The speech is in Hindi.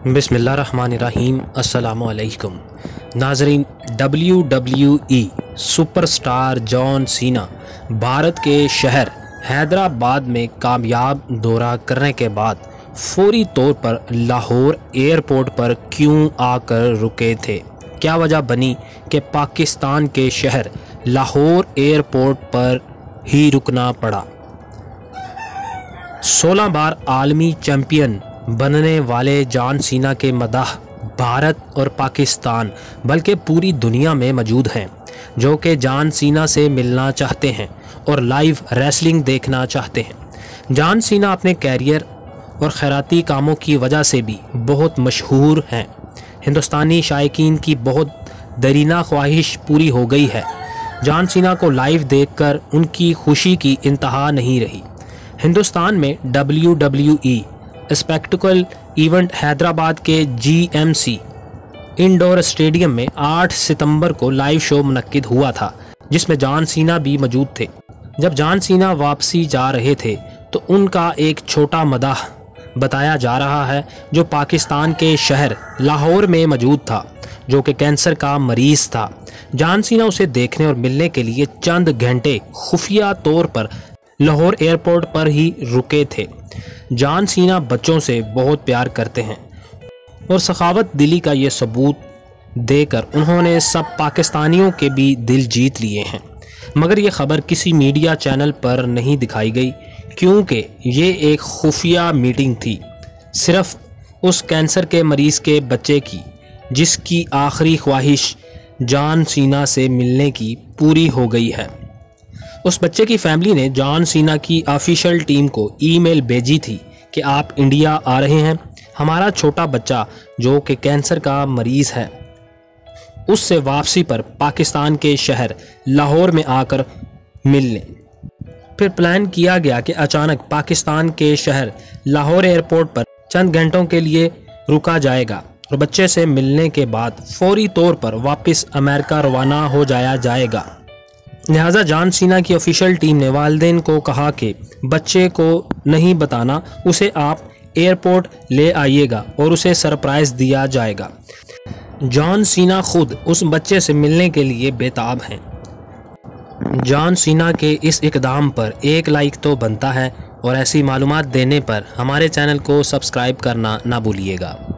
बिस्मिल्लाहिर्रहमानिर्रहीम। अस्सलामुअलैकुम नाज़रीन, WWE superstar John Cena Bharat के शहर हैदराबाद में कामयाब दौरा करने के बाद फौरी तौर पर लाहौर एयरपोर्ट पर क्यों आकर रुके थे? क्या वजह बनी कि पाकिस्तान के शहर लाहौर एयरपोर्ट पर ही रुकना पड़ा? 16 बार आलमी चैंपियन बनने वाले जॉन सीना के मदाह भारत और पाकिस्तान बल्कि पूरी दुनिया में मौजूद हैं, जो कि जॉन सीना से मिलना चाहते हैं और लाइव रेसलिंग देखना चाहते हैं। जॉन सीना अपने कैरियर और खैराती कामों की वजह से भी बहुत मशहूर हैं। हिंदुस्तानी शायकीन की बहुत दरीना ख्वाहिश पूरी हो गई है। जॉन सीना को लाइव देखकर उनकी खुशी की इंतहा नहीं रही। हिंदुस्तान में WWE स्पेक्टिकल इवेंट हैदराबाद के GMC इंडोर स्टेडियम में 8 सितंबर को लाइव शो मुनक्किद हुआ था, जिसमें जॉन सीना भी मौजूद थे। जब जॉन सीना वापसी जा रहे थे तो उनका एक छोटा मदाह बताया जा रहा है, जो पाकिस्तान के शहर लाहौर में मौजूद था, जो कि कैंसर का मरीज़ था। जॉन सीना उसे देखने और मिलने के लिए चंद घंटे खुफिया तौर पर लाहौर एयरपोर्ट पर ही रुके थे। जॉन सीना बच्चों से बहुत प्यार करते हैं और सखावत दिली का ये सबूत देकर उन्होंने सब पाकिस्तानियों के भी दिल जीत लिए हैं। मगर ये खबर किसी मीडिया चैनल पर नहीं दिखाई गई, क्योंकि ये एक खुफिया मीटिंग थी, सिर्फ उस कैंसर के मरीज़ के बच्चे की, जिसकी आखिरी ख्वाहिश जॉन सीना से मिलने की पूरी हो गई है। उस बच्चे की फैमिली ने जॉन सीना की ऑफिशियल टीम को ईमेल भेजी थी कि आप इंडिया आ रहे हैं, हमारा छोटा बच्चा जो कि कैंसर का मरीज़ है, उससे वापसी पर पाकिस्तान के शहर लाहौर में आकर मिल लें। फिर प्लान किया गया कि अचानक पाकिस्तान के शहर लाहौर एयरपोर्ट पर चंद घंटों के लिए रुका जाएगा और बच्चे से मिलने के बाद फौरी तौर पर वापस अमेरिका रवाना हो जाएगा। लिहाजा जॉन सीना की ऑफिशियल टीम ने वालिदैन को कहा कि बच्चे को नहीं बताना, उसे आप एयरपोर्ट ले आइएगा और उसे सरप्राइज़ दिया जाएगा। जॉन सीना खुद उस बच्चे से मिलने के लिए बेताब हैं। जॉन सीना के इस इकदाम पर एक लाइक तो बनता है और ऐसी मालूमात देने पर हमारे चैनल को सब्सक्राइब करना ना भूलिएगा।